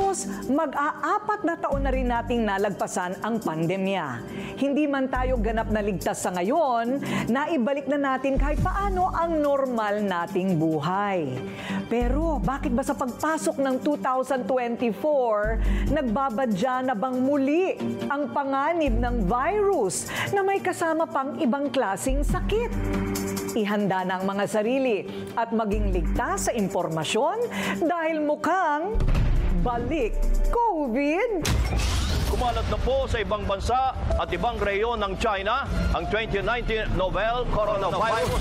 Halos mag-aapat na taon na rin nating nalagpasan ang pandemya. Hindi man tayo ganap na ligtas sa ngayon, naibalik na natin kahit paano ang normal nating buhay. Pero bakit ba sa pagpasok ng 2024, nagbabadya na bang muli ang panganib ng virus na may kasama pang ibang klasing sakit? Ihanda na ang mga sarili at maging ligtas sa impormasyon dahil mukhang balik COVID. Kumalat na po sa ibang bansa at ibang rehiyon ng China ang 2019 novel coronavirus.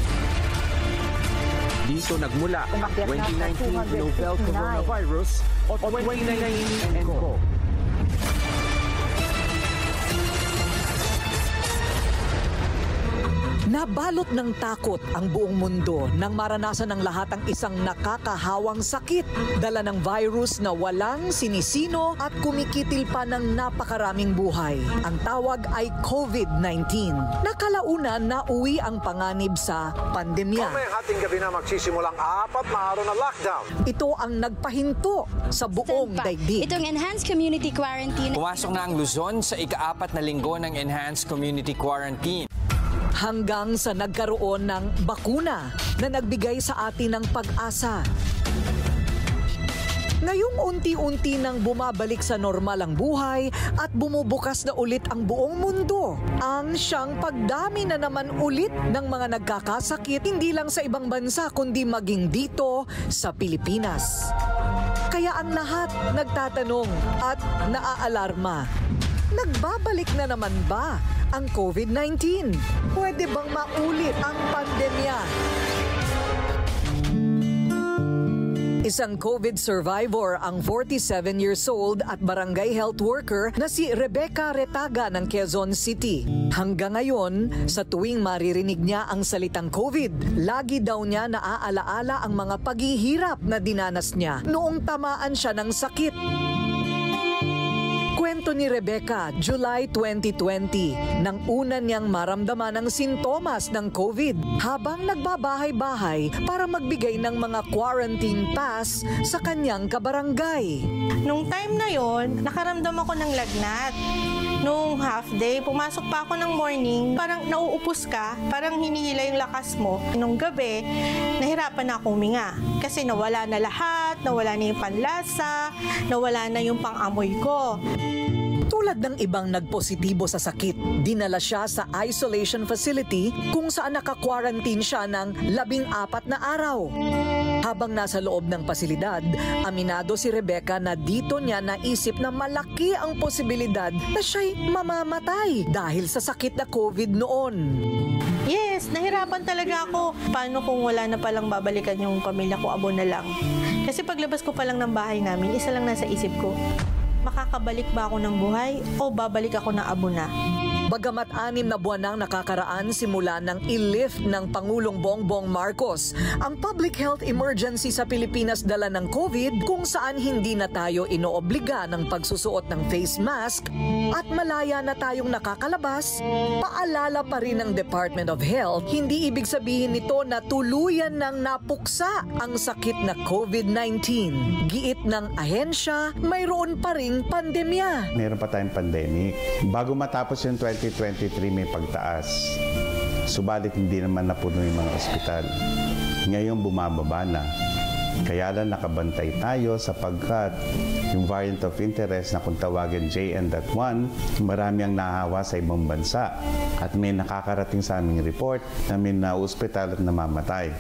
Dito nagmula ang 2019 novel coronavirus o 2019 nCoV. Nabalot ng takot ang buong mundo nang maranasan ng lahat ang isang nakakahawang sakit, dala ng virus na walang sinisino at kumikitil pa ng napakaraming buhay. Ang tawag ay COVID-19. Nakalaunan na uwi ang panganib sa pandemya. Mamayang hating gabi na magsisimulang 4 na araw na lockdown. Ito ang nagpahinto sa buong daigdig. Itong enhanced community quarantine. Pumasok na ang Luzon sa ika-4 na linggo ng enhanced community quarantine. Hanggang sa nagkaroon ng bakuna na nagbigay sa atin ng pag-asa. Ngayong unti-unti nang bumabalik sa normal ang buhay at bumubukas na ulit ang buong mundo, ang siyang pagdami na naman ulit ng mga nagkakasakit hindi lang sa ibang bansa kundi maging dito sa Pilipinas. Kaya ang lahat nagtatanong at naaalarma. Nagbabalik na naman ba ang COVID-19? Pwede bang maulit ang pandemya? Isang COVID survivor ang 47 years old at barangay health worker na si Rebecca Retaga ng Quezon City. Hanggang ngayon, sa tuwing maririnig niya ang salitang COVID, lagi daw niya naaalaala ang mga paghihirap na dinanas niya noong tamaan siya ng sakit. Kwento ni Rebecca, July 2020, nang una niyang maramdaman ang sintomas ng COVID habang nagbabahay-bahay para magbigay ng mga quarantine pass sa kanyang kabarangay. Nung time na yon, nakaramdam ako ng lagnat. Nung half day, pumasok pa ako ng morning, parang nauupos ka, parang hinihila yung lakas mo. Nung gabi, nahirapan na akong huminga kasi nawala na lahat, nawala na yung panlasa, nawala na yung pang-amoy ko. Tulad ng ibang nagpositibo sa sakit, dinala siya sa isolation facility kung saan naka-quarantine siya ng 14 na araw. Habang nasa loob ng pasilidad, aminado si Rebecca na dito niya naisip na malaki ang posibilidad na siya'y mamamatay dahil sa sakit na COVID noon. Yes, nahirapan talaga ako. Paano kung wala na palang babalikan yung pamilya ko, abo na lang? Kasi paglabas ko pa lang ng bahay namin, isa lang nasa isip ko. Makakabalik ba ako ng buhay o babalik ako ng abo na? Bagamat 6 na buwan nang nakakaraan simula ng i-lift ng Pangulong Bongbong Marcos ang public health emergency sa Pilipinas dala ng COVID kung saan hindi na tayo inoobliga ng pagsusuot ng face mask at malaya na tayong nakakalabas, paalala pa rin ng Department of Health, hindi ibig sabihin nito na tuluyan ng napuksa ang sakit na COVID-19. Giit ng ahensya, mayroon pa ring pandemya. Meron pa tayong pandemic. Bago matapos yung 2023 may pagtaas. Subalit hindi naman napuno yung mga ospital. Ngayon bumababa na. Kaya lang nakabantay tayo sapagkat yung variant of interest na kung tawagin JN.1, marami ang nahawa sa ibang bansa. At may nakakarating sa aming report na may na-ospital at namamatay.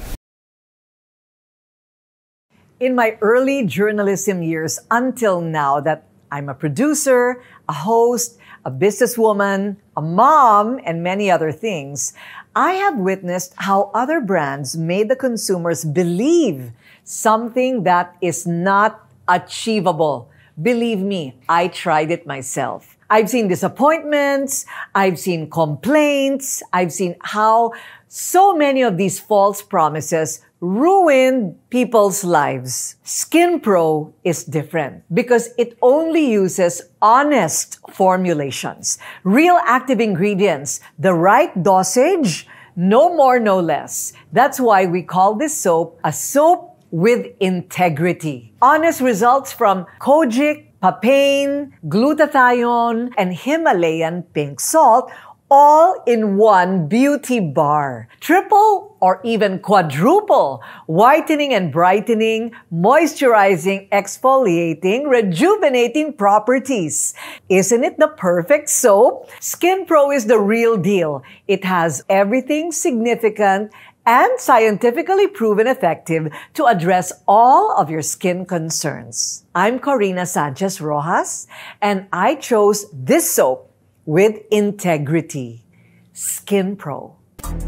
In my early journalism years until now that I'm a producer, a host, a businesswoman, a mom, and many other things, I have witnessed how other brands made the consumers believe something that is not achievable. Believe me, I tried it myself. I've seen disappointments, I've seen complaints, I've seen how so many of these false promises ruined people's lives. Skin Pro is different because it only uses honest formulations, real active ingredients, the right dosage, no more, no less. That's why we call this soap a soap with integrity. Honest results from Kojic, papain, glutathione, and Himalayan pink salt, all in one beauty bar. Triple or even quadruple whitening and brightening, moisturizing, exfoliating, rejuvenating properties. Isn't it the perfect soap? Skin Pro is the real deal. It has everything significant and scientifically proven effective to address all of your skin concerns. I'm Corina Sanchez Rojas, and I chose this soap with integrity. Skin Pro.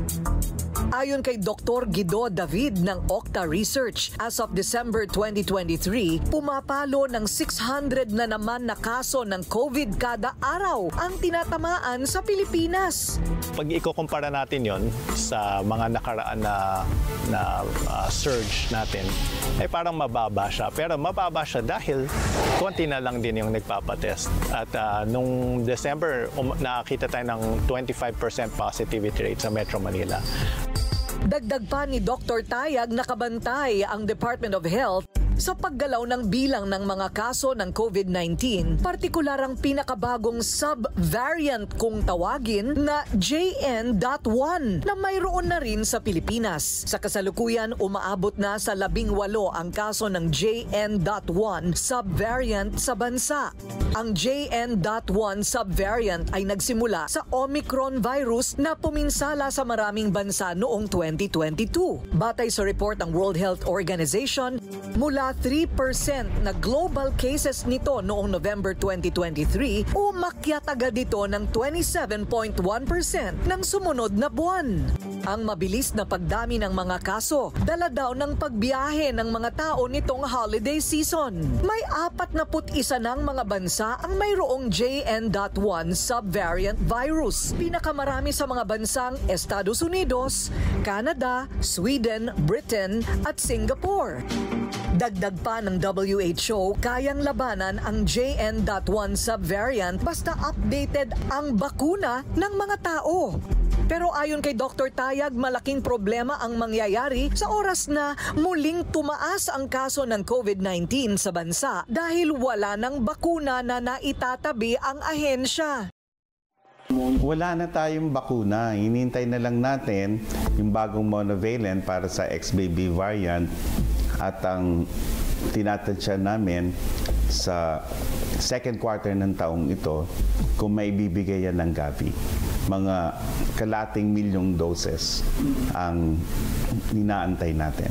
Ayon kay Dr. Guido David ng Octa Research, as of December 2023, pumapalo ng 600 na naman na kaso ng COVID kada araw ang tinatamaan sa Pilipinas. Pag ikukumpara natin yon sa mga nakaraan na surge natin, ay parang mababa siya. Pero mababa siya dahil konti na lang din yung nagpapatest. At nung December, nakakita tayo ng 25% positivity rate sa Metro Manila. Dagdag pa ni Dr. Tayag, nakabantay ang Department of Health sa paggalaw ng bilang ng mga kaso ng COVID-19, partikular ang pinakabagong sub-variant kung tawagin na JN.1 na mayroon na rin sa Pilipinas. Sa kasalukuyan, umaabot na sa 18 ang kaso ng JN.1 sub-variant sa bansa. Ang JN.1 sub-variant ay nagsimula sa Omicron virus na puminsala sa maraming bansa noong 2022. Batay sa report ng World Health Organization, mula 3% na global cases nito noong November 2023, umakyat agad ito ng 27.1% ng sumunod na buwan. Ang mabilis na pagdami ng mga kaso, dala daw ng pagbiyahe ng mga tao nitong holiday season. May 41 ng mga bansa ang mayroong JN.1 subvariant virus. Pinakamarami sa mga bansang Estados Unidos, Canada, Sweden, Britain at Singapore. Dagdag pa ng WHO, kayang labanan ang JN.1 subvariant basta updated ang bakuna ng mga tao. Pero ayon kay Dr. Tayag, malaking problema ang mangyayari sa oras na muling tumaas ang kaso ng COVID-19 sa bansa dahil wala ng bakuna na naitatabi ang ahensya. Wala na tayong bakuna. Hinintay na lang natin yung bagong monovalent para sa XBB variant. At ang tinatansya namin sa second quarter ng taong ito kung may bibigay yan ng Gavi. Mga kalating milyong doses ang inaantay natin.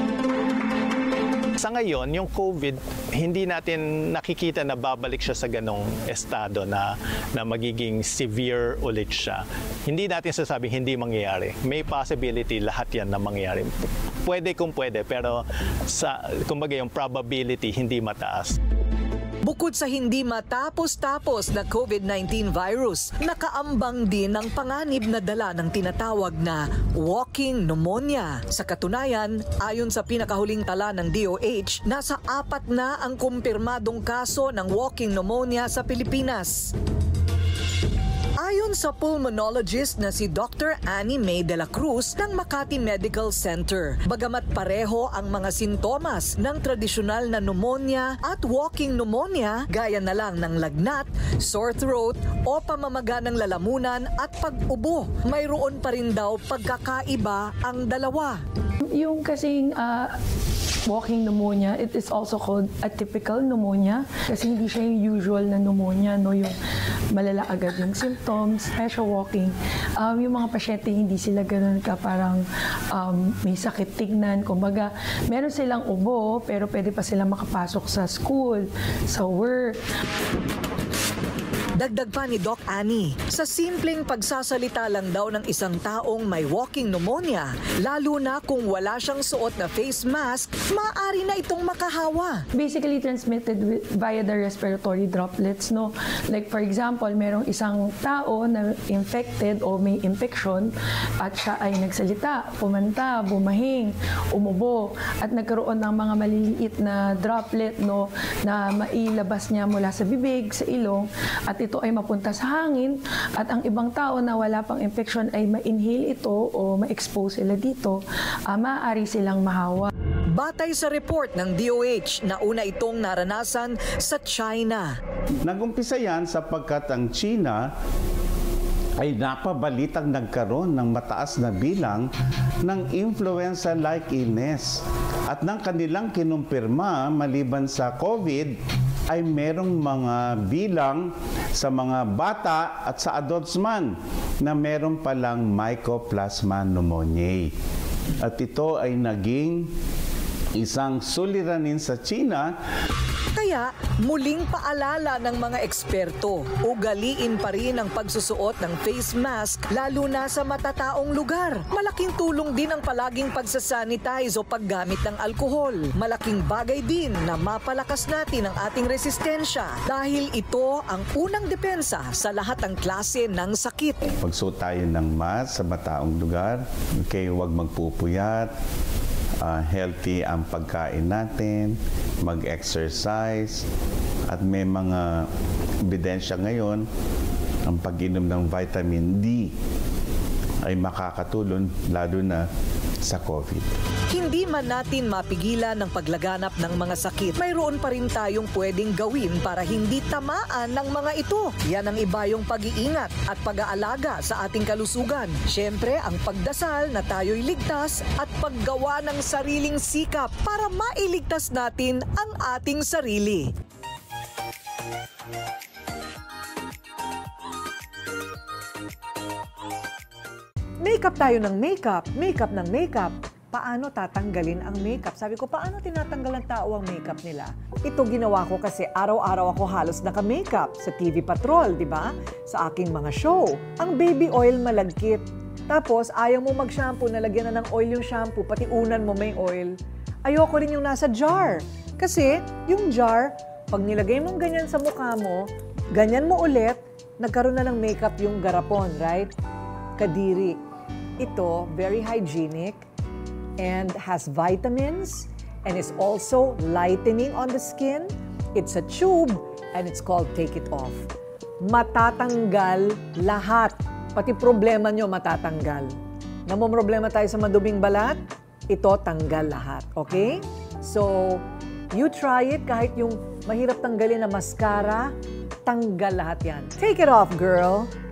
Sa ngayon, yung COVID, hindi natin nakikita na babalik siya sa ganong estado na magiging severe ulit siya. Hindi natin sasabing hindi mangyayari. May possibility lahat yan na mangyayari. Pwede kung pwede, pero kumbaga yung probability hindi mataas. Bukod sa hindi matapos-tapos na COVID-19 virus, nakaambang din ang panganib na dala ng tinatawag na walking pneumonia. Sa katunayan, ayon sa pinakahuling tala ng DOH, nasa 4 na ang kumpirmadong kaso ng walking pneumonia sa Pilipinas. Ayon sa pulmonologist na si Dr. Annie May de la Cruz ng Makati Medical Center, bagamat pareho ang mga sintomas ng tradisyonal na pneumonia at walking pneumonia, gaya na lang ng lagnat, sore throat o pamamaga ng lalamunan at pag-ubo, mayroon pa rin daw pagkakaiba ang dalawa. Yung kasing walking pneumonia, it is also called atypical pneumonia kasi hindi siya yung usual na pneumonia, no? Yung malala agad yung symptoms, special walking. Yung mga pasyente, hindi sila ganun ka parang may sakit tignan. Kumbaga, meron silang ubo pero pwede pa silang makapasok sa school, sa work. Dagdag pa ni Doc Annie, sa simpleng pagsasalita lang daw ng isang taong may walking pneumonia, lalo na kung wala siyang suot na face mask, maaari na itong makahawa. Basically transmitted via the respiratory droplets, no? Like for example, merong isang tao na infected o may infection at siya ay nagsalita, pumanta, bumahing, umubo at nagkaroon ng mga maliliit na droplet, no, na mailabas niya mula sa bibig, sa ilong, at ito ay mapunta sa hangin at ang ibang tao na wala pang infection ay ma-inhale ito o ma-expose sila dito, maaari silang mahawa. batay sa report ng DOH na una itong naranasan sa China. Nagumpisa yan sapagkat ang China ay napabalitang nagkaroon ng mataas na bilang ng influenza-like illness. At nang kanilang kinumpirma maliban sa COVID, ay merong mga bilang sa mga bata at sa adults man na meron palang Mycoplasma pneumoniae. At ito ay naging isang suliranin sa China. Kaya muling paalala ng mga eksperto, ugaliin pa rin ang pagsusuot ng face mask lalo na sa matataong lugar. Malaking tulong din ang palaging pagsasanitize o paggamit ng alkohol. Malaking bagay din na mapalakas natin ang ating resistensya dahil ito ang unang depensa sa lahat ng klase ng sakit. Pagsuot tayo ng mask sa mataong lugar, okay, huwag magpupuyat. Healthy ang pagkain natin, mag-exercise, at may mga ebidensya ngayon, ang pag-inom ng vitamin D ay makakatulong lalo na sa COVID. Hindi man natin mapigilan ng paglaganap ng mga sakit, mayroon pa rin tayong pwedeng gawin para hindi tamaan ng mga ito. Yan ang iba yung pag-iingat at pag-aalaga sa ating kalusugan. Siyempre, ang pagdasal na tayo'y ligtas at paggawa ng sariling sikap para mailigtas natin ang ating sarili. Makeup tayo ng makeup, makeup ng makeup. Paano tatanggalin ang makeup? Sabi ko, paano tinatanggal ng tao ang makeup nila? Ito ginawa ko kasi araw-araw ako halos naka-makeup sa TV Patrol, di ba? Sa aking mga show. Ang baby oil malagkit. Tapos, ayaw mo mag-shampoo, nalagyan na ng oil yung shampoo, pati unan mo may oil. Ayoko rin yung nasa jar. Kasi, yung jar, pag nilagay mong ganyan sa mukha mo, ganyan mo ulit, nagkaroon na ng makeup yung garapon, right? Kadiri. Ito, very hygienic and has vitamins and is also lightening on the skin. It's a tube and it's called Take It Off. Matatanggal lahat. Pati problema nyo matatanggal. Namomroblema tayo sa maduming balat, ito tanggal lahat. Okay? So, you try it kahit yung mahirap tanggalin na mascara, tanggal lahat yan. Take it off, girl!